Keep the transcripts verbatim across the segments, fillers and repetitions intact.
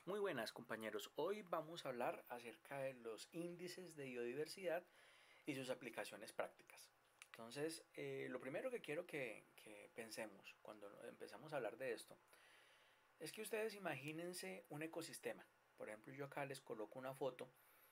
Muy buenas compañeros, hoy vamos a hablar acerca de los índices de biodiversidad y sus aplicaciones prácticas. Entonces, eh, lo primero que quiero que, que pensemos cuando empezamos a hablar de esto es que ustedes imagínense un ecosistema. Por ejemplo, yo acá les coloco una foto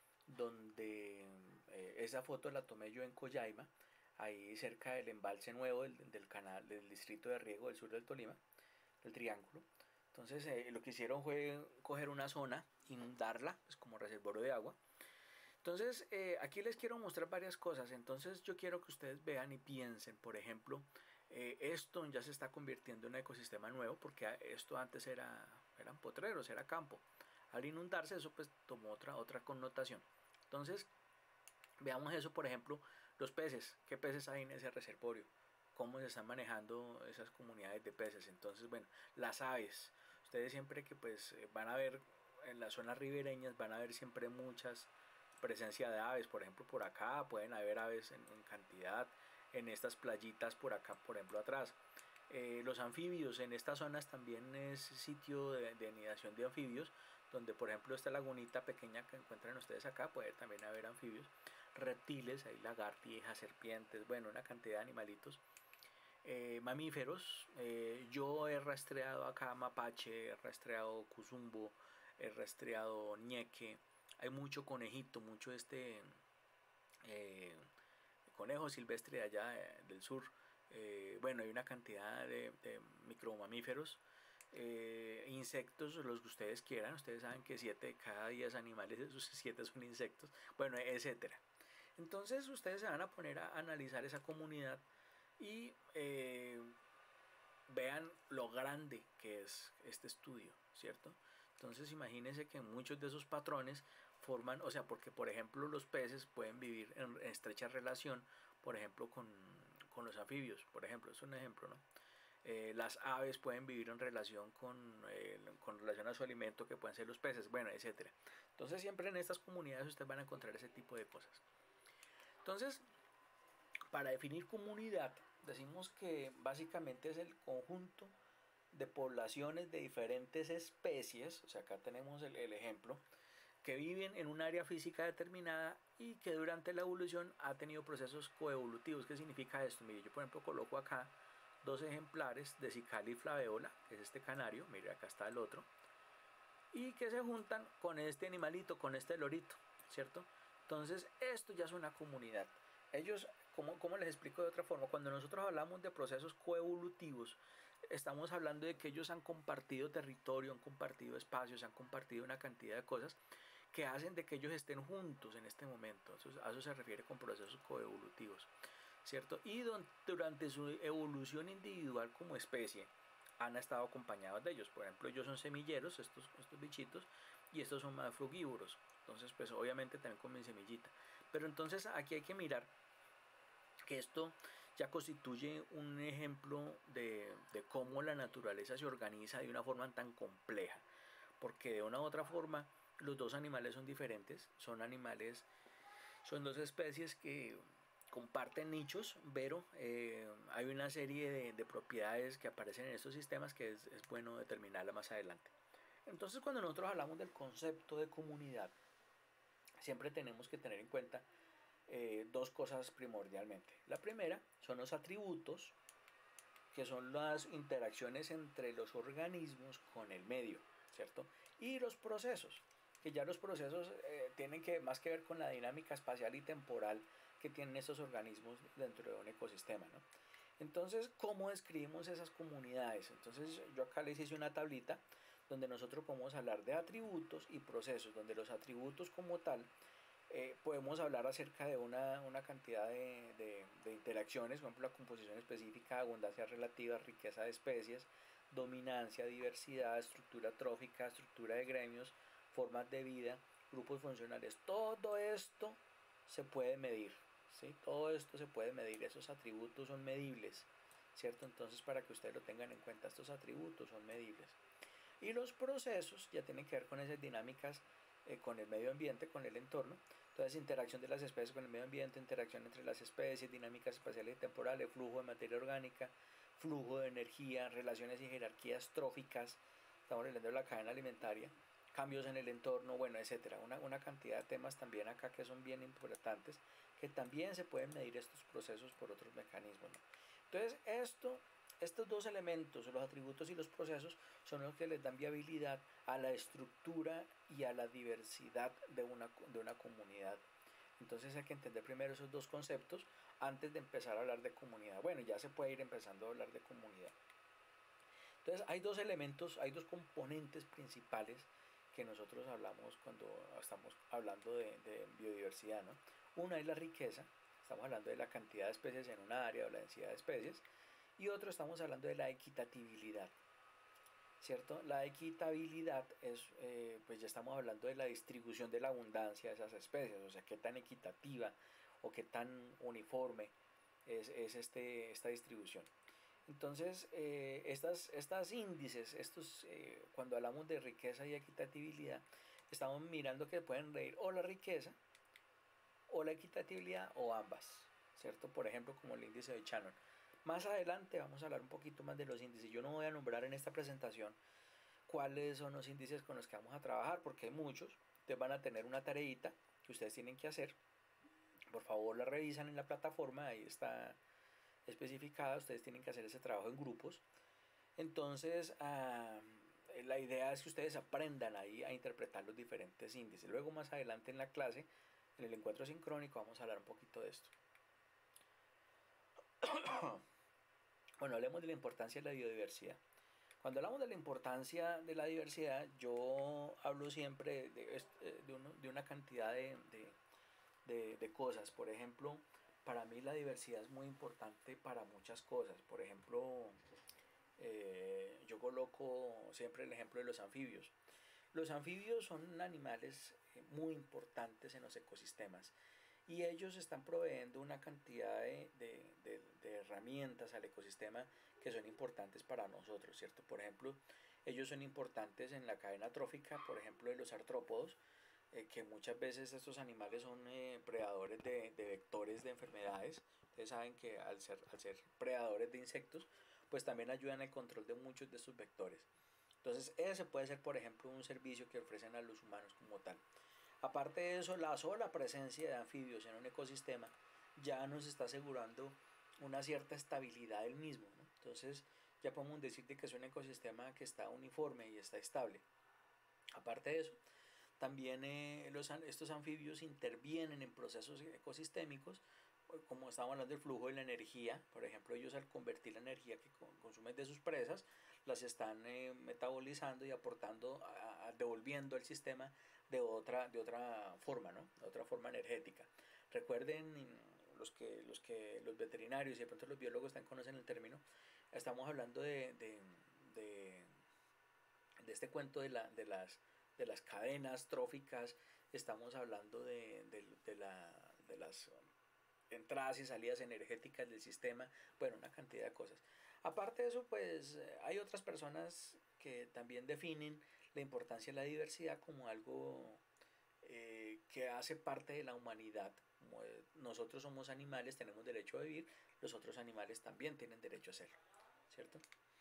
donde eh, esa foto la tomé yo en Coyaima, ahí cerca del embalse nuevo del, del canal del distrito de riego del sur del Tolima, del Triángulo. Entonces eh, lo que hicieron fue coger una zona, inundarla, pues como reservorio de agua. Entonces eh, aquí les quiero mostrar varias cosas. Entonces yo quiero que ustedes vean y piensen, por ejemplo, eh, esto ya se está convirtiendo en un ecosistema nuevo porque esto antes era, eran potreros, era campo. Al inundarse eso pues tomó otra, otra connotación. Entonces veamos eso, por ejemplo, los peces. ¿Qué peces hay en ese reservorio? ¿Cómo se están manejando esas comunidades de peces? Entonces, bueno, las aves. Ustedes siempre que pues van a ver en las zonas ribereñas, van a ver siempre muchas presencia de aves. Por ejemplo, por acá pueden haber aves en, en cantidad. En estas playitas por acá, por ejemplo, atrás. Eh, los anfibios, en estas zonas también es sitio de, de anidación de anfibios, donde por ejemplo esta lagunita pequeña que encuentran ustedes acá, puede también haber anfibios, reptiles, hay lagartijas, serpientes, bueno, una cantidad de animalitos. Eh, mamíferos, eh, yo he rastreado acá mapache, he rastreado cuzumbo, he rastreado ñeque, hay mucho conejito, mucho este eh, conejo silvestre de allá eh, del sur. Eh, bueno, hay una cantidad de, de micromamíferos, eh, insectos, los que ustedes quieran. Ustedes saben que siete de cada diez animales, esos siete son insectos, bueno, etcétera. Entonces ustedes se van a poner a analizar esa comunidad y eh, vean lo grande que es este estudio, ¿cierto? Entonces imagínense que muchos de esos patrones forman, o sea, porque por ejemplo los peces pueden vivir en estrecha relación, por ejemplo, con, con los anfibios, por ejemplo, es un ejemplo, ¿no? Eh, las aves pueden vivir en relación con, eh, con relación a su alimento, que pueden ser los peces, bueno, etcétera. Entonces siempre en estas comunidades ustedes van a encontrar ese tipo de cosas. Entonces, para definir comunidad, decimos que básicamente es el conjunto de poblaciones de diferentes especies, o sea, acá tenemos el, el ejemplo, que viven en un área física determinada y que durante la evolución ha tenido procesos coevolutivos. ¿Qué significa esto? Mire, yo por ejemplo coloco acá dos ejemplares de Cicali flaveola, que es este canario, mire acá está el otro, y que se juntan con este animalito, con este lorito, ¿cierto? Entonces esto ya es una comunidad. Ellos, ¿cómo, cómo les explico de otra forma? Cuando nosotros hablamos de procesos coevolutivos, estamos hablando de que ellos han compartido territorio, han compartido espacios, han compartido una cantidad de cosas que hacen de que ellos estén juntos en este momento. Eso, a eso se refiere con procesos coevolutivos, ¿cierto? Y don, durante su evolución individual como especie, han estado acompañados de ellos. Por ejemplo, ellos son semilleros, estos, estos bichitos, y estos son más frugívoros. Entonces, pues obviamente también comen semillita. Pero entonces aquí hay que mirar que esto ya constituye un ejemplo de, de cómo la naturaleza se organiza de una forma tan compleja. Porque de una u otra forma los dos animales son diferentes, son animales, son dos especies que comparten nichos, pero eh, hay una serie de, de propiedades que aparecen en estos sistemas que es, es bueno determinarla más adelante. Entonces cuando nosotros hablamos del concepto de comunidad, siempre tenemos que tener en cuenta eh, dos cosas primordialmente. La primera son los atributos, que son las interacciones entre los organismos con el medio, ¿cierto? Y los procesos, que ya los procesos eh, tienen que más que ver con la dinámica espacial y temporal que tienen estos organismos dentro de un ecosistema, ¿no? Entonces, ¿cómo describimos esas comunidades? Entonces, yo acá les hice una tablita donde nosotros podemos hablar de atributos y procesos, donde los atributos como tal eh, podemos hablar acerca de una, una cantidad de, de, de interacciones, por ejemplo, la composición específica, abundancia relativa, riqueza de especies, dominancia, diversidad, estructura trófica, estructura de gremios, formas de vida, grupos funcionales. Todo esto se puede medir, ¿sí? Todo esto se puede medir, esos atributos son medibles, ¿cierto? Entonces, para que ustedes lo tengan en cuenta, estos atributos son medibles. Y los procesos ya tienen que ver con esas dinámicas eh, con el medio ambiente, con el entorno. Entonces, interacción de las especies con el medio ambiente, interacción entre las especies, dinámicas espaciales y temporales, flujo de materia orgánica, flujo de energía, relaciones y jerarquías tróficas. Estamos hablando de la cadena alimentaria, cambios en el entorno, bueno, etcétera. Una, una cantidad de temas también acá que son bien importantes, que también se pueden medir estos procesos por otros mecanismos, ¿no? Entonces, esto, estos dos elementos, los atributos y los procesos, son los que les dan viabilidad a la estructura y a la diversidad de una, de una comunidad. Entonces hay que entender primero esos dos conceptos antes de empezar a hablar de comunidad. Bueno, ya se puede ir empezando a hablar de comunidad. Entonces hay dos elementos, hay dos componentes principales que nosotros hablamos cuando estamos hablando de, de biodiversidad, ¿no? Una es la riqueza, estamos hablando de la cantidad de especies en una área o la densidad de especies, y otro estamos hablando de la equitatividad, ¿cierto? La equitabilidad es, eh, pues ya estamos hablando de la distribución de la abundancia de esas especies, o sea, qué tan equitativa o qué tan uniforme es, es este, esta distribución. Entonces, eh, estas, estas índices, estos, eh, cuando hablamos de riqueza y equitatividad, estamos mirando que pueden reír o la riqueza, o la equitatividad, o ambas, ¿cierto? Por ejemplo, como el índice de Shannon. Más adelante vamos a hablar un poquito más de los índices. Yo no voy a nombrar en esta presentación cuáles son los índices con los que vamos a trabajar, porque hay muchos. Ustedes van a tener una tareita que ustedes tienen que hacer. Por favor, la revisan en la plataforma, ahí está especificada. Ustedes tienen que hacer ese trabajo en grupos. Entonces, uh, la idea es que ustedes aprendan ahí a interpretar los diferentes índices. Luego, más adelante en la clase, en el encuentro sincrónico, vamos a hablar un poquito de esto. Bueno, hablemos de la importancia de la biodiversidad. Cuando hablamos de la importancia de la diversidad, yo hablo siempre de, de, uno, de una cantidad de, de, de, de cosas. Por ejemplo, para mí la diversidad es muy importante para muchas cosas. Por ejemplo, eh, yo coloco siempre el ejemplo de los anfibios. Los anfibios son animales muy importantes en los ecosistemas y ellos están proveyendo una cantidad de, de, de, de herramientas al ecosistema que son importantes para nosotros, ¿cierto? Por ejemplo, ellos son importantes en la cadena trófica, por ejemplo, de los artrópodos, eh, que muchas veces estos animales son eh, predadores de, de vectores de enfermedades. Ustedes saben que al ser, al ser predadores de insectos, pues también ayudan al control de muchos de estos vectores. Entonces, ese puede ser, por ejemplo, un servicio que ofrecen a los humanos como tal. Aparte de eso, la sola presencia de anfibios en un ecosistema ya nos está asegurando una cierta estabilidad del mismo, ¿no? Entonces, ya podemos decir que es un ecosistema que está uniforme y está estable. Aparte de eso, también eh, los, estos anfibios intervienen en procesos ecosistémicos, como estábamos hablando del flujo de la energía. Por ejemplo, ellos al convertir la energía que consumen de sus presas, las están eh, metabolizando y aportando, a, a, devolviendo al sistema de otra, de otra forma, ¿no? De otra forma energética. Recuerden, los que, los que los veterinarios y de pronto los biólogos también conocen el término, estamos hablando de, de, de, de este cuento de, la, de, las, de las cadenas tróficas, estamos hablando de, de, de, la, de las entradas y salidas energéticas del sistema, bueno, una cantidad de cosas. Aparte de eso, pues hay otras personas que también definen la importancia de la diversidad como algo eh, que hace parte de la humanidad. Como nosotros somos animales, tenemos derecho a vivir, los otros animales también tienen derecho a hacerlo, ¿cierto?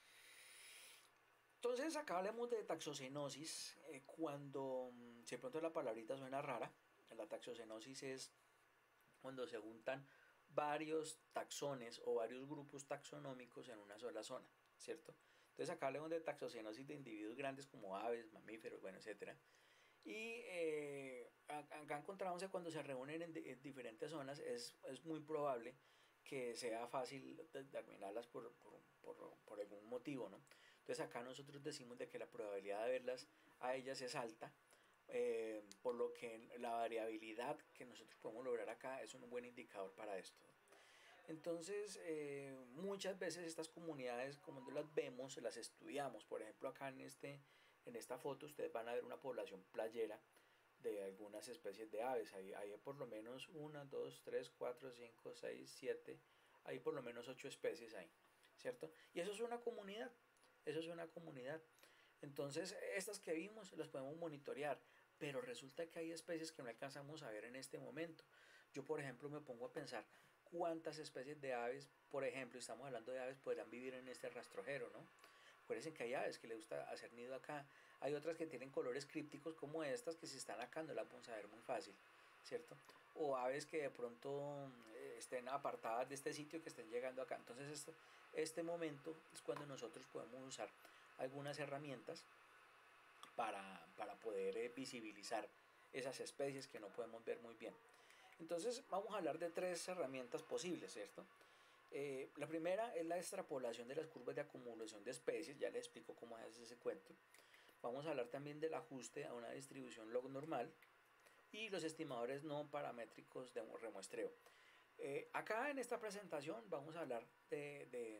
Entonces acá hablemos de taxocenosis, eh, cuando, si de pronto la palabrita suena rara, la taxocenosis es cuando se juntan varios taxones o varios grupos taxonómicos en una sola zona, ¿cierto? Entonces acá hablamos de taxocenosis de individuos grandes como aves, mamíferos, bueno, etcétera. Y eh, acá encontramos que cuando se reúnen en, en diferentes zonas es, es muy probable que sea fácil determinarlas por, por, por, por algún motivo, ¿no? Entonces acá nosotros decimos de que la probabilidad de verlas a ellas es alta, eh, por lo que la variabilidad que nosotros podemos lograr acá es un buen indicador para esto. Entonces, eh, muchas veces estas comunidades, como no las vemos, las estudiamos. Por ejemplo, acá en, este, en esta foto ustedes van a ver una población playera de algunas especies de aves. Hay, hay por lo menos una, dos, tres, cuatro, cinco, seis, siete, hay por lo menos ocho especies ahí, ¿cierto? Y eso es una comunidad, eso es una comunidad. Entonces, estas que vimos las podemos monitorear, pero resulta que hay especies que no alcanzamos a ver en este momento. Yo, por ejemplo, me pongo a pensar cuántas especies de aves, por ejemplo, estamos hablando de aves, podrán vivir en este rastrojero, ¿no? Acuérdense que hay aves que les gusta hacer nido acá. Hay otras que tienen colores crípticos como estas, que si están acá no las vamos a ver muy fácil, ¿cierto? O aves que de pronto eh, estén apartadas de este sitio, que estén llegando acá. Entonces este, este momento es cuando nosotros podemos usar algunas herramientas para, para poder eh, visibilizar esas especies que no podemos ver muy bien. Entonces vamos a hablar de tres herramientas posibles, ¿cierto? Eh, la primera es la extrapolación de las curvas de acumulación de especies, ya les explico cómo es ese cuento. Vamos a hablar también del ajuste a una distribución log normal y los estimadores no paramétricos de remuestreo. Eh, acá en esta presentación vamos a hablar de, de,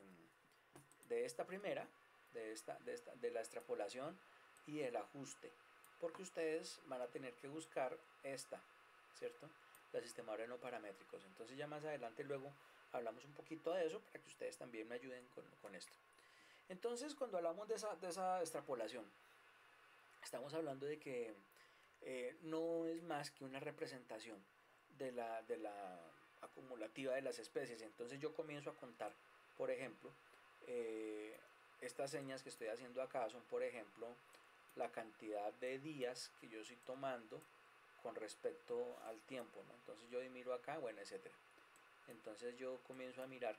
de esta primera, de, esta, de, esta, de la extrapolación y el ajuste, porque ustedes van a tener que buscar esta, ¿cierto? Los estimadores no paramétricos. Entonces ya más adelante luego hablamos un poquito de eso para que ustedes también me ayuden con, con esto. Entonces cuando hablamos de esa, de esa extrapolación, estamos hablando de que eh, no es más que una representación de la, de la acumulativa de las especies. Entonces yo comienzo a contar, por ejemplo, eh, estas señas que estoy haciendo acá son, por ejemplo, la cantidad de días que yo estoy tomando con respecto al tiempo, ¿no? Entonces yo miro acá, bueno, etcétera. Entonces yo comienzo a mirar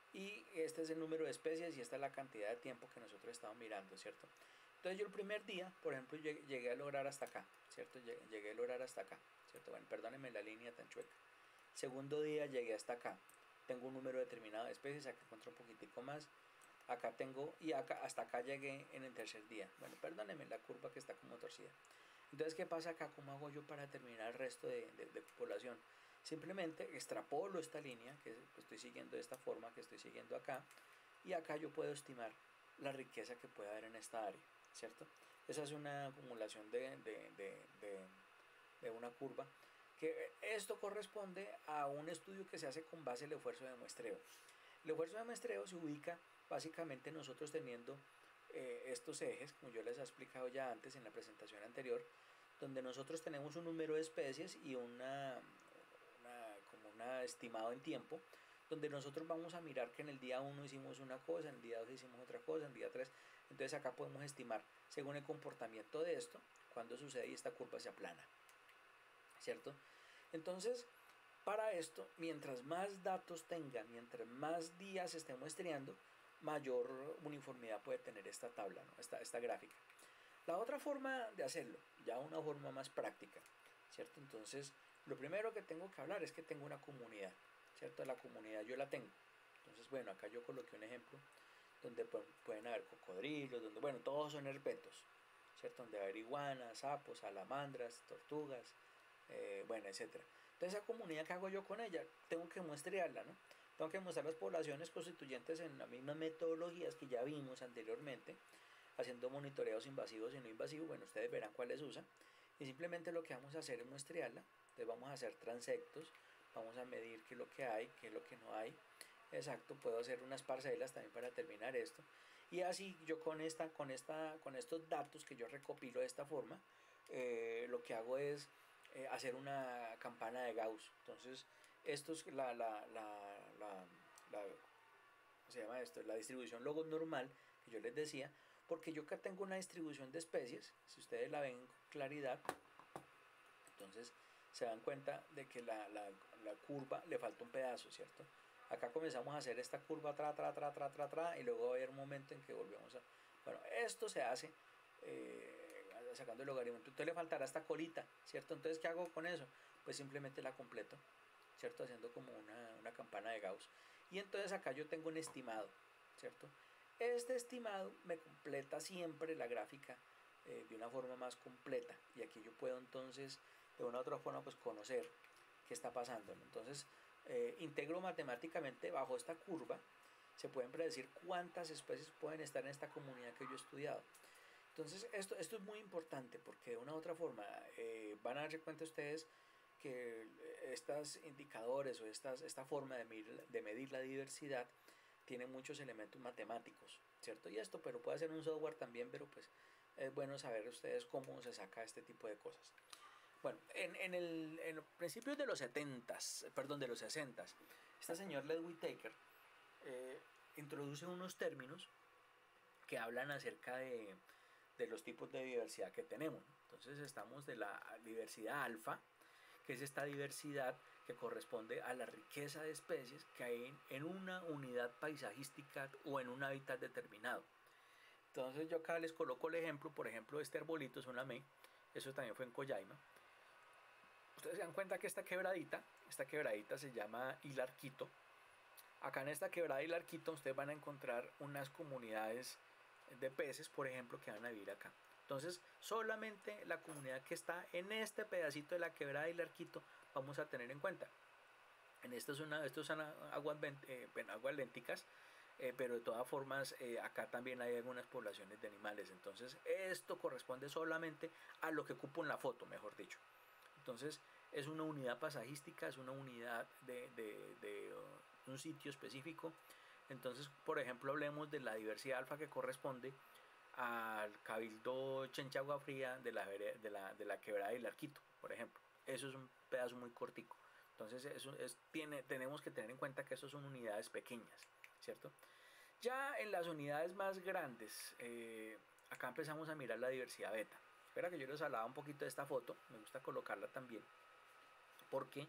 y este es el número de especies y esta es la cantidad de tiempo que nosotros estamos mirando, ¿cierto? Entonces yo el primer día, por ejemplo, llegué a lograr hasta acá, ¿cierto? Llegué a lograr hasta acá, ¿cierto? Bueno, perdónenme la línea tan chueca. Segundo día llegué hasta acá. Tengo un número determinado de especies, acá encuentro un poquitico más. Acá tengo, y acá, hasta acá llegué en el tercer día. Bueno, perdónenme la curva que está como torcida. Entonces, ¿qué pasa acá? ¿Cómo hago yo para determinar el resto de, de, de población? Simplemente extrapolo esta línea, que estoy siguiendo de esta forma, que estoy siguiendo acá, y acá yo puedo estimar la riqueza que puede haber en esta área, ¿cierto? Esa es una acumulación de, de, de, de, de una curva, que esto corresponde a un estudio que se hace con base en el esfuerzo de muestreo. El esfuerzo de muestreo se ubica básicamente nosotros teniendo eh, estos ejes, como yo les he explicado ya antes en la presentación anterior, donde nosotros tenemos un número de especies y una, una, como una estimado en tiempo, donde nosotros vamos a mirar que en el día uno hicimos una cosa, en el día dos hicimos otra cosa, en el día tres, entonces acá podemos estimar según el comportamiento de esto, cuando sucede y esta curva se aplana, ¿cierto? Entonces, para esto, mientras más datos tenga, mientras más días esté muestreando, mayor uniformidad puede tener esta tabla, ¿no? esta, esta gráfica. La otra forma de hacerlo, ya una forma más práctica, ¿cierto? Entonces, lo primero que tengo que hablar es que tengo una comunidad, ¿cierto? La comunidad yo la tengo. Entonces, bueno, acá yo coloqué un ejemplo donde pueden haber cocodrilos, donde, bueno, todos son herpetos, ¿cierto? Donde va a haber iguanas, sapos, salamandras, tortugas, eh, bueno, etcétera. Entonces, esa comunidad, ¿qué hago yo con ella? Tengo que muestrearla, ¿no? Tengo que mostrar las poblaciones constituyentes en las mismas metodologías que ya vimos anteriormente, haciendo monitoreos invasivos y no invasivos. Bueno, ustedes verán cuáles usan. Y simplemente lo que vamos a hacer es muestrearla. Entonces vamos a hacer transectos, vamos a medir qué es lo que hay, qué es lo que no hay. Exacto, puedo hacer unas parcelas también para terminar esto. Y así yo con, esta, con, esta, con estos datos que yo recopilo de esta forma, eh, lo que hago es eh, hacer una campana de Gauss. Entonces, esto es la, la, la, la, la ¿cómo se llama esto? La distribución log normal que yo les decía, porque yo acá tengo una distribución de especies, si ustedes la ven con claridad, entonces se dan cuenta de que la, la, la curva le falta un pedazo, ¿cierto? Acá comenzamos a hacer esta curva tra, tra, tra, tra, tra, tra, y luego va a haber un momento en que volvemos a... Bueno, esto se hace eh, sacando el logaritmo, entonces le faltará esta colita, ¿cierto? Entonces, ¿qué hago con eso? Pues simplemente la completo, ¿cierto? Haciendo como una, una campana de Gauss. Y entonces acá yo tengo un estimado, ¿cierto? Este estimado me completa siempre la gráfica eh, de una forma más completa. Y aquí yo puedo entonces, de una u otra forma, pues conocer qué está pasando, ¿no? Entonces, eh, integro matemáticamente bajo esta curva, se pueden predecir cuántas especies pueden estar en esta comunidad que yo he estudiado. Entonces, esto, esto es muy importante porque de una u otra forma eh, van a darse cuenta ustedes que estos indicadores o estas, esta forma de medir, de medir la diversidad tiene muchos elementos matemáticos, ¿cierto? Y esto, pero puede ser un software también, pero pues es bueno saber ustedes cómo se saca este tipo de cosas. Bueno, en, en, el, en los principios de los setentas, perdón, de los sesentas, este señor Led Whitaker eh, introduce unos términos que hablan acerca de, de los tipos de diversidad que tenemos. Entonces estamos de la diversidad alfa, que es esta diversidad que corresponde a la riqueza de especies que hay en una unidad paisajística o en un hábitat determinado. Entonces yo acá les coloco el ejemplo, por ejemplo, este arbolito es una me, eso también fue en Collaima. Ustedes se dan cuenta que esta quebradita, esta quebradita se llama Hilarquito. Acá en esta quebrada Hilarquito ustedes van a encontrar unas comunidades de peces, por ejemplo, que van a vivir acá. Entonces, solamente la comunidad que está en este pedacito de la quebrada Hilarquito vamos a tener en cuenta. En esto, es una, esto son aguas, eh, aguas lénticas, eh, pero de todas formas eh, acá también hay algunas poblaciones de animales. Entonces, esto corresponde solamente a lo que ocupo en la foto, mejor dicho. Entonces, es una unidad paisajística, es una unidad de, de, de uh, un sitio específico. Entonces, por ejemplo, hablemos de la diversidad alfa que corresponde al Cabildo Chencha Agua Fría de la, de la, de la quebrada del Arquito, por ejemplo. Eso es un pedazo muy cortico. Entonces, eso es, tiene, tenemos que tener en cuenta que eso son unidades pequeñas, ¿cierto? Ya en las unidades más grandes, eh, acá empezamos a mirar la diversidad beta. Espera que yo les hablaba un poquito de esta foto, me gusta colocarla también, porque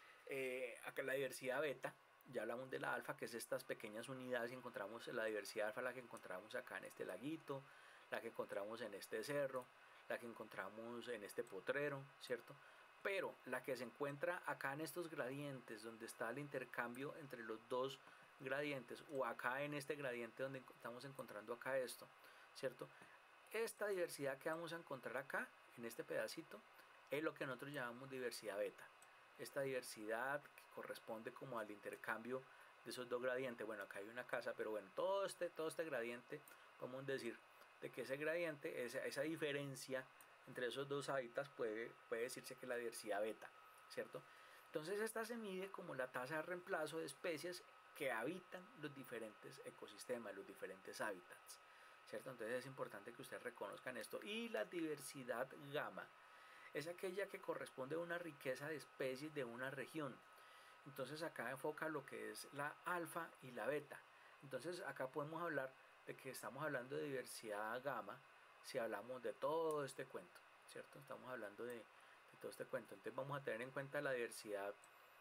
eh, acá la diversidad beta, ya hablamos de la alfa, que es estas pequeñas unidades, y encontramos la diversidad alfa, la que encontramos acá en este laguito, la que encontramos en este cerro, la que encontramos en este potrero, ¿cierto? Pero la que se encuentra acá en estos gradientes, donde está el intercambio entre los dos gradientes, o acá en este gradiente donde estamos encontrando acá esto, ¿cierto? Esta diversidad que vamos a encontrar acá, en este pedacito, es lo que nosotros llamamos diversidad beta. Esta diversidad que corresponde como al intercambio de esos dos gradientes. Bueno, acá hay una casa, pero bueno, todo este, todo este gradiente, podemos decir de que ese gradiente, esa, esa diferencia entre esos dos hábitats puede, puede decirse que es la diversidad beta, ¿cierto? Entonces esta se mide como la tasa de reemplazo de especies que habitan los diferentes ecosistemas, los diferentes hábitats, ¿cierto? Entonces es importante que ustedes reconozcan esto. Y la diversidad gamma es aquella que corresponde a una riqueza de especies de una región. Entonces acá enfoca lo que es la alfa y la beta. Entonces acá podemos hablar de que estamos hablando de diversidad gamma si hablamos de todo este cuento, ¿cierto? Estamos hablando de, de todo este cuento. Entonces vamos a tener en cuenta la diversidad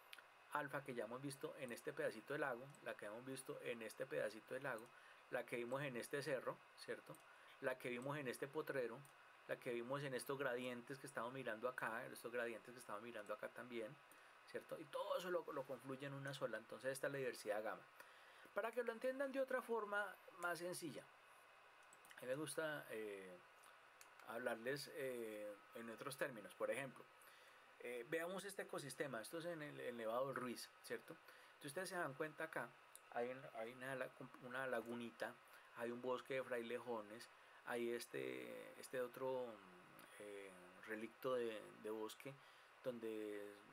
alfa que ya hemos visto en este pedacito del lago, la que hemos visto en este pedacito del lago, la que vimos en este cerro, ¿cierto? La que vimos en este potrero, la que vimos en estos gradientes que estamos mirando acá, estos gradientes que estamos mirando acá también, ¿cierto? Y todo eso lo, lo confluye en una sola. Entonces esta es la diversidad gamma. Para que lo entiendan de otra forma más sencilla, a mí me gusta eh, hablarles eh, en otros términos. Por ejemplo, eh, veamos este ecosistema. Esto es en el, el Nevado del Ruiz, ¿cierto? Entonces ustedes se dan cuenta acá, hay, hay una, una lagunita, hay un bosque de frailejones, hay este, este otro eh, relicto de, de bosque, donde es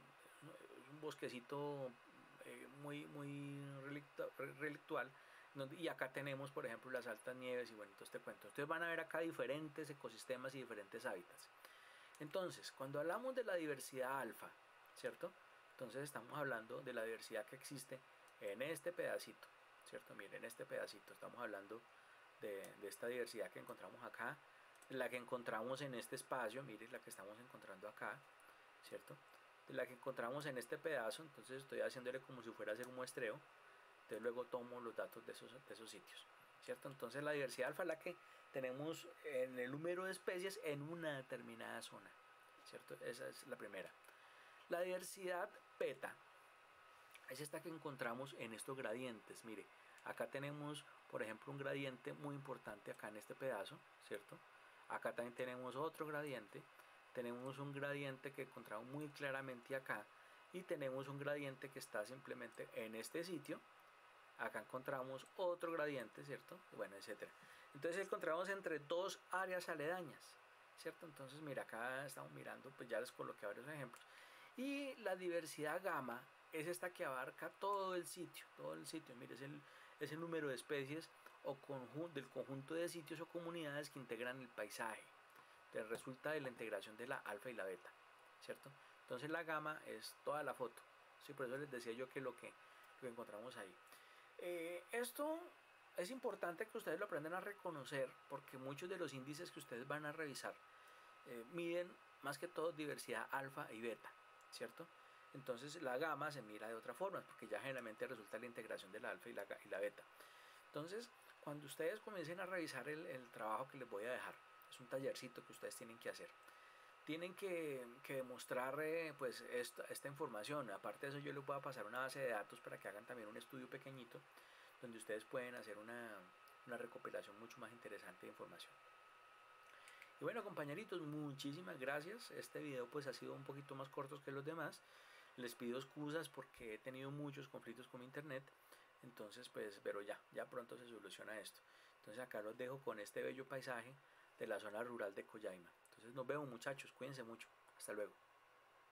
un bosquecito eh, muy, muy relictu relictual, donde, y acá tenemos, por ejemplo, las altas nieves y bueno, todo este cuento. Entonces van a ver acá diferentes ecosistemas y diferentes hábitats. Entonces, cuando hablamos de la diversidad alfa, ¿cierto? Entonces estamos hablando de la diversidad que existe en este pedacito, ¿cierto? Miren, en este pedacito estamos hablando de, de esta diversidad que encontramos acá, la que encontramos en este espacio, miren la que estamos encontrando acá, ¿cierto? De la que encontramos en este pedazo, entonces estoy haciéndole como si fuera a hacer un muestreo, entonces luego tomo los datos de esos, de esos sitios, ¿cierto? Entonces la diversidad alfa es la que tenemos en el número de especies en una determinada zona, ¿cierto? Esa es la primera. La diversidad beta es esta que encontramos en estos gradientes. Mire, acá tenemos, por ejemplo, un gradiente muy importante acá en este pedazo, ¿cierto? Acá también tenemos otro gradiente, tenemos un gradiente que encontramos muy claramente acá y tenemos un gradiente que está simplemente en este sitio. Acá encontramos otro gradiente, ¿cierto? Bueno, etcétera. Entonces encontramos entre dos áreas aledañas, ¿cierto? Entonces, mira, acá estamos mirando, pues ya les coloqué varios ejemplos. Y la diversidad gamma es esta que abarca todo el sitio, todo el sitio. Mire, es el, es el número de especies o conjunto, del conjunto de sitios o comunidades que integran el paisaje. Entonces resulta de la integración de la alfa y la beta, ¿cierto? Entonces la gamma es toda la foto. Sí, por eso les decía yo que lo que, lo que encontramos ahí. Eh, esto es importante que ustedes lo aprendan a reconocer porque muchos de los índices que ustedes van a revisar eh, miden más que todo diversidad alfa y beta, ¿cierto? Entonces la gamma se mira de otra forma porque ya generalmente resulta la integración de la alfa y la, y la beta. Entonces, cuando ustedes comiencen a revisar el, el trabajo que les voy a dejar, es un tallercito que ustedes tienen que hacer. Tienen que, que demostrar eh, pues esta, esta información. Aparte de eso, yo les voy a pasar una base de datos para que hagan también un estudio pequeñito donde ustedes pueden hacer una, una recopilación mucho más interesante de información. Y bueno, compañeritos, muchísimas gracias. Este video pues ha sido un poquito más corto que los demás. Les pido excusas porque he tenido muchos conflictos con mi internet. Entonces pues, pero ya, ya pronto se soluciona esto. Entonces acá los dejo con este bello paisaje de la zona rural de Collaima. Entonces nos vemos, muchachos, cuídense mucho. Hasta luego.